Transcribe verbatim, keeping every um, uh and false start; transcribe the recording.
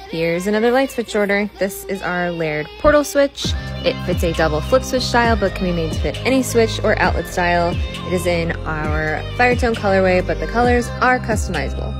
Here's another light switch order. This is our layered portal switch. It fits a double flip switch style, but can be made to fit any switch or outlet style. It is in our fire tone colorway, but the colors are customizable.